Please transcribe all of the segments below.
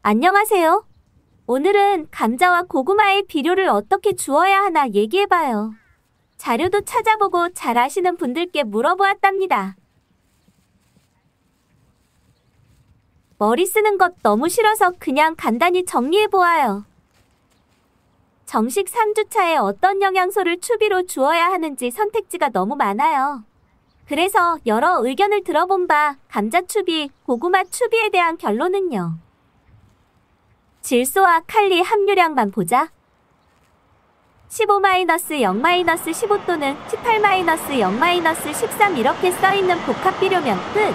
안녕하세요. 오늘은 감자와 고구마의 비료를 어떻게 주어야 하나 얘기해봐요. 자료도 찾아보고 잘 아시는 분들께 물어보았답니다. 머리 쓰는 것 너무 싫어서 그냥 간단히 정리해보아요. 정식 3주차에 어떤 영양소를 추비로 주어야 하는지 선택지가 너무 많아요. 그래서 여러 의견을 들어본 바 감자 추비, 고구마 추비에 대한 결론은요. 질소와 칼리 함유량만 보자. 15-0-15 또는 18-0-13 이렇게 써있는 복합 비료면 끝.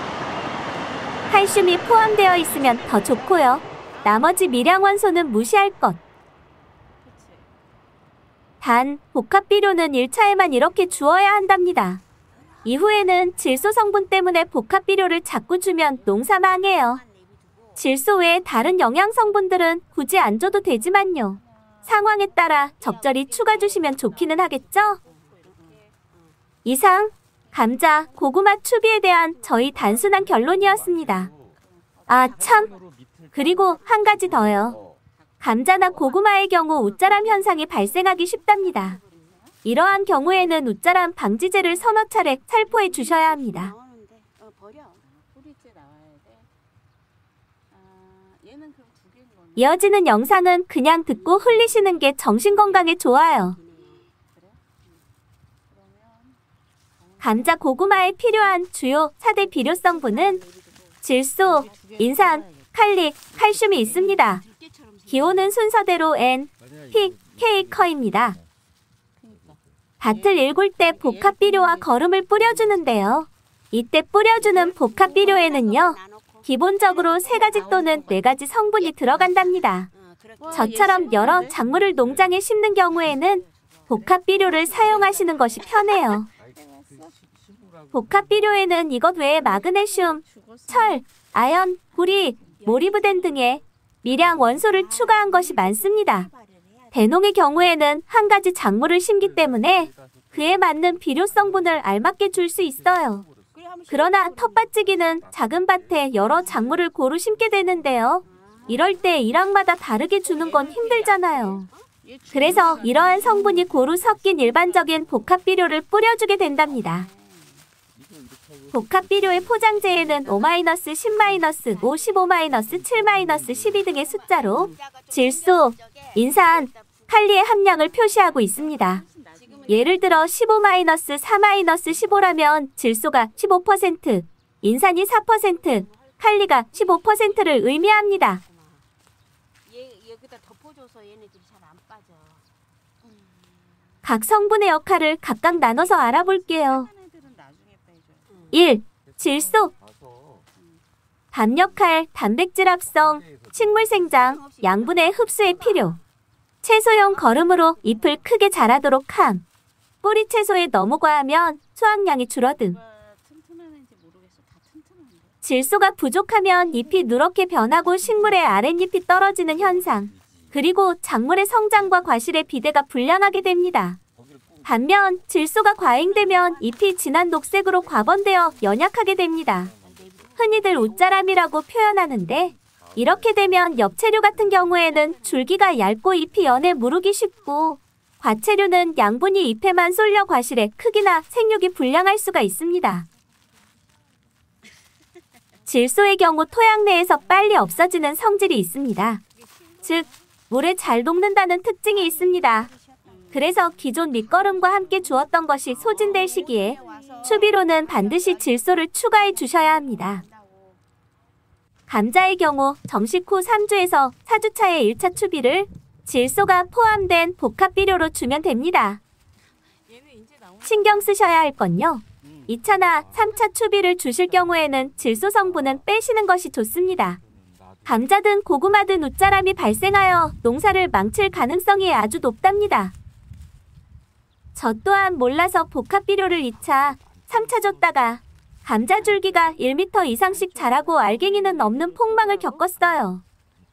칼슘이 포함되어 있으면 더 좋고요. 나머지 미량 원소는 무시할 것. 단, 복합 비료는 1차에만 이렇게 주어야 한답니다. 이후에는 질소 성분 때문에 복합 비료를 자꾸 주면 농사 망해요. 질소 외에 다른 영양 성분들은 굳이 안 줘도 되지만요. 상황에 따라 적절히 추가 주시면 좋기는 하겠죠? 이상, 감자, 고구마 추비에 대한 저희 단순한 결론이었습니다. 아, 참! 그리고 한 가지 더요. 감자나 고구마의 경우 웃자람 현상이 발생하기 쉽답니다. 이러한 경우에는 웃자람 방지제를 서너 차례 살포해 주셔야 합니다. 이어지는 영상은 그냥 듣고 흘리시는 게 정신건강에 좋아요. 감자, 고구마에 필요한 주요 4대 비료 성분은 질소, 인산, 칼리, 칼슘이 있습니다. 기호는 순서대로 N, P, K, 커입니다. 밭을 일굴 때 복합 비료와 거름을 뿌려주는데요. 이때 뿌려주는 복합 비료에는요. 기본적으로 3가지 또는 4가지 성분이 들어간답니다. 저처럼 여러 작물을 농장에 심는 경우에는 복합 비료를 사용하시는 것이 편해요. 복합 비료에는 이것 외에 마그네슘, 철, 아연, 구리, 모리브덴 등의 미량 원소를 추가한 것이 많습니다. 대농의 경우에는 한 가지 작물을 심기 때문에 그에 맞는 비료 성분을 알맞게 줄 수 있어요. 그러나 텃밭지기는 작은 밭에 여러 작물을 고루 심게 되는데요. 이럴 때 일학마다 다르게 주는 건 힘들잖아요. 그래서 이러한 성분이 고루 섞인 일반적인 복합 비료를 뿌려주게 된답니다. 복합 비료의 포장재에는 5-10-5, 15-7-12 등의 숫자로 질소, 인산, 칼리의 함량을 표시하고 있습니다. 예를 들어 15-4-15라면 질소가 15%, 인산이 4%, 칼리가 15%를 의미합니다. 각 성분의 역할을 각각 나눠서 알아볼게요. 1. 질소. 밥 역할, 단백질 합성, 식물 생장, 양분의 흡수에 필요. 채소용 거름으로 잎을 크게 자라도록 함. 뿌리 채소에 너무 과하면 수확량이 줄어듦. 질소가 부족하면 잎이 누렇게 변하고 식물의 아랫잎이 떨어지는 현상. 그리고 작물의 성장과 과실의 비대가 불량하게 됩니다. 반면 질소가 과잉되면 잎이 진한 녹색으로 과번되어 연약하게 됩니다. 흔히들 웃자람이라고 표현하는데 이렇게 되면 엽채류 같은 경우에는 줄기가 얇고 잎이 연해 무르기 쉽고 과채류는 양분이 잎에만 쏠려 과실의 크기나 생육이 불량할 수가 있습니다. 질소의 경우 토양 내에서 빨리 없어지는 성질이 있습니다. 즉, 물에 잘 녹는다는 특징이 있습니다. 그래서 기존 밑거름과 함께 주었던 것이 소진될 시기에 추비로는 반드시 질소를 추가해 주셔야 합니다. 감자의 경우 정식 후 3주에서 4주차의 1차 추비를 질소가 포함된 복합 비료로 주면 됩니다. 신경 쓰셔야 할 건요. 2차나 3차 추비를 주실 경우에는 질소 성분은 빼시는 것이 좋습니다. 감자든 고구마든 웃자람이 발생하여 농사를 망칠 가능성이 아주 높답니다. 저 또한 몰라서 복합 비료를 2차, 3차 줬다가 감자 줄기가 1m 이상씩 자라고 알갱이는 없는 폭망을 겪었어요.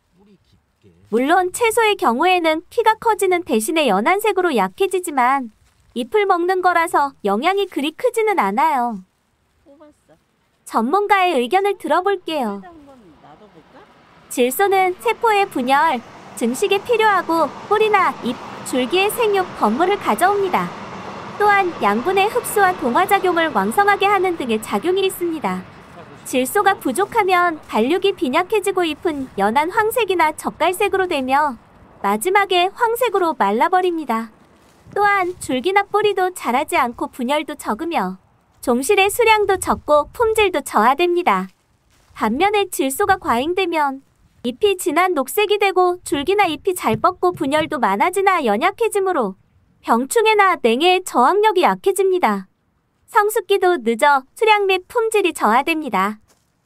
물론 채소의 경우에는 키가 커지는 대신에 연한색으로 약해지지만 잎을 먹는 거라서 영향이 그리 크지는 않아요. 전문가의 의견을 들어볼게요. 질소는 세포의 분열, 증식에 필요하고 뿌리나 잎, 줄기의 생육, 건물을 가져옵니다. 또한 양분의 흡수와 동화작용을 왕성하게 하는 등의 작용이 있습니다. 질소가 부족하면 단육이 빈약해지고 잎은 연한 황색이나 젓갈색으로 되며 마지막에 황색으로 말라버립니다. 또한 줄기나 뿌리도 자라지 않고 분열도 적으며 종실의 수량도 적고 품질도 저하됩니다. 반면에 질소가 과잉되면 잎이 진한 녹색이 되고 줄기나 잎이 잘 뻗고 분열도 많아지나 연약해지므로 병충해나 냉해의 저항력이 약해집니다. 성숙기도 늦어 수량 및 품질이 저하됩니다.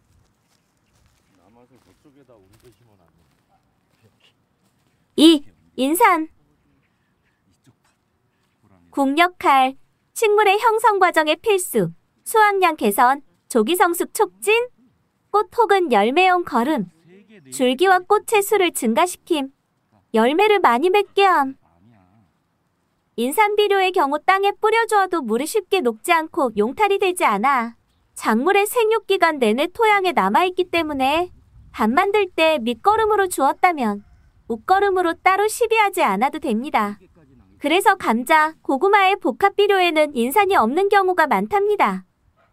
2. 인산. 국 역할. 식물의 형성 과정의 필수. 수확량 개선, 조기 성숙 촉진, 꽃 혹은 열매용 거름, 줄기와 꽃의 수를 증가시킴, 열매를 많이 맺게 함. 인산 비료의 경우 땅에 뿌려주어도 물이 쉽게 녹지 않고 용탈이 되지 않아 작물의 생육기간 내내 토양에 남아있기 때문에 밥 만들 때 밑거름으로 주었다면 웃거름으로 따로 시비하지 않아도 됩니다. 그래서 감자, 고구마의 복합 비료에는 인산이 없는 경우가 많답니다.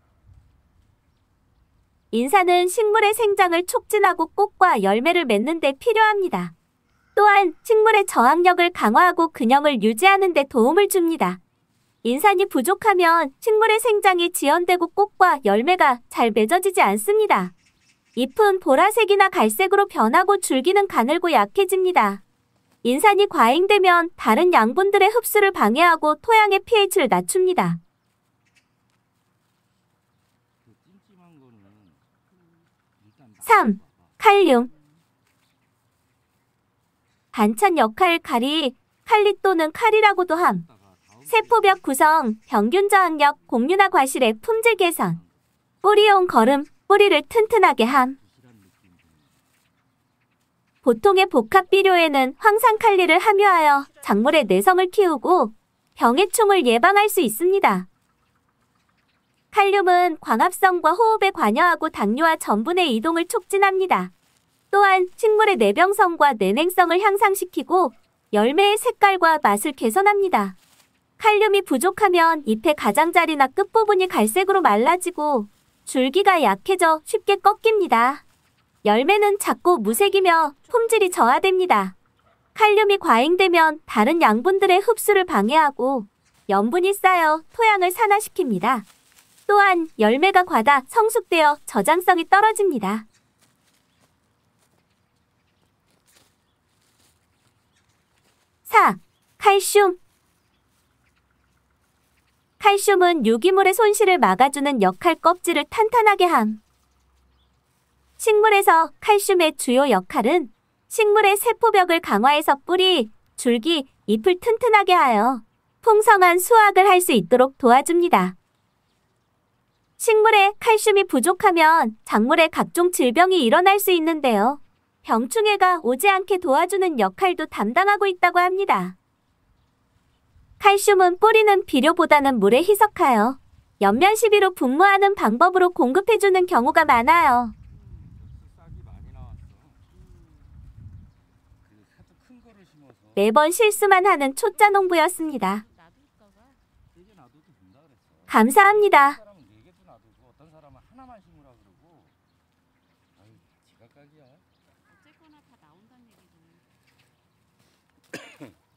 인산은 식물의 생장을 촉진하고 꽃과 열매를 맺는 데 필요합니다. 또한 식물의 저항력을 강화하고 균형을 유지하는 데 도움을 줍니다. 인산이 부족하면 식물의 생장이 지연되고 꽃과 열매가 잘 맺어지지 않습니다. 잎은 보라색이나 갈색으로 변하고 줄기는 가늘고 약해집니다. 인산이 과잉되면 다른 양분들의 흡수를 방해하고 토양의 pH를 낮춥니다. 3. 칼륨. 반찬 역할 칼이, 칼리 또는 칼이라고도 함. 세포벽 구성, 병균 저항력, 곡류나 과실의 품질 개선. 뿌리용 거름, 뿌리를 튼튼하게 함. 보통의 복합 비료에는 황산칼리를 함유하여 작물의 내성을 키우고 병해충을 예방할 수 있습니다. 칼륨은 광합성과 호흡에 관여하고 당뇨와 전분의 이동을 촉진합니다. 또한 식물의 내병성과 내냉성을 향상시키고 열매의 색깔과 맛을 개선합니다. 칼륨이 부족하면 잎의 가장자리나 끝부분이 갈색으로 말라지고 줄기가 약해져 쉽게 꺾입니다. 열매는 작고 무색이며 품질이 저하됩니다. 칼륨이 과잉되면 다른 양분들의 흡수를 방해하고 염분이 쌓여 토양을 산화시킵니다. 또한 열매가 과다 성숙되어 저장성이 떨어집니다. 4. 칼슘. 칼슘은 유기물의 손실을 막아주는 역할, 껍질을 탄탄하게 함. 식물에서 칼슘의 주요 역할은 식물의 세포벽을 강화해서 뿌리, 줄기, 잎을 튼튼하게 하여 풍성한 수확을 할 수 있도록 도와줍니다. 식물에 칼슘이 부족하면 작물에 각종 질병이 일어날 수 있는데요. 병충해가 오지 않게 도와주는 역할도 담당하고 있다고 합니다. 칼슘은 뿌리는 비료보다는 물에 희석하여 옆면 시비로 분무하는 방법으로 공급해주는 경우가 많아요. 매번 실수만 하는 초짜 농부였습니다. 감사합니다. 어쨌거나 다 나온다는 얘기잖아요.